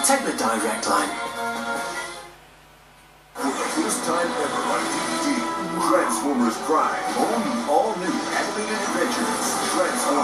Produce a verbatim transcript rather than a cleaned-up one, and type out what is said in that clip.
Take the direct line. For the first time ever on D V D, Transformers Prime. All, all new animated adventures. Transformers.